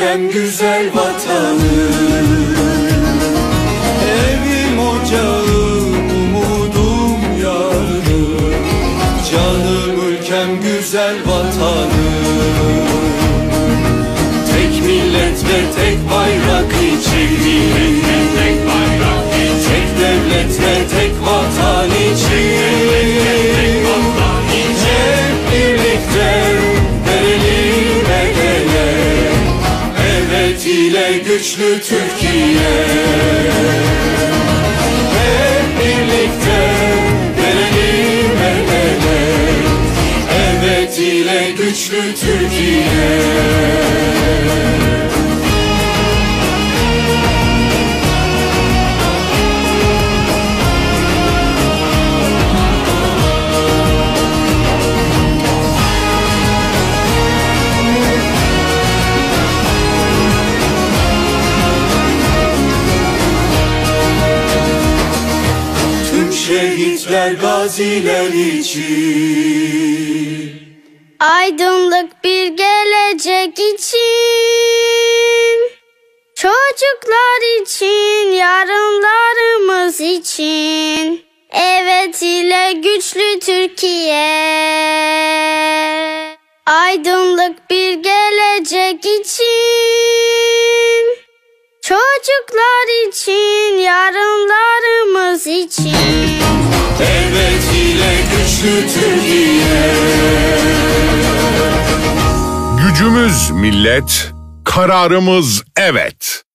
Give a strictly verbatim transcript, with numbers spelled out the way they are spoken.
ülkem güzel vatanım. Evim ocağım, umudum yardım. Canım ülkem güzel vatanım. Tek millet ve tek bayrak için, tek bayrak için, tek devlet ve tek vatan için. Hep birlikte verelim el ele, evet ile güçlü Türkiye. Hep birlikte verelim el ele, evet ile güçlü Türkiye. Şehitler, gaziler için, aydınlık bir gelecek için, çocuklar için, yarınlarımız için, evet ile güçlü Türkiye. Aydınlık bir gelecek için, çocuklar için, yarınlarımız için. Evet ile güçlü Türkiye. Gücümüz millet, kararımız evet.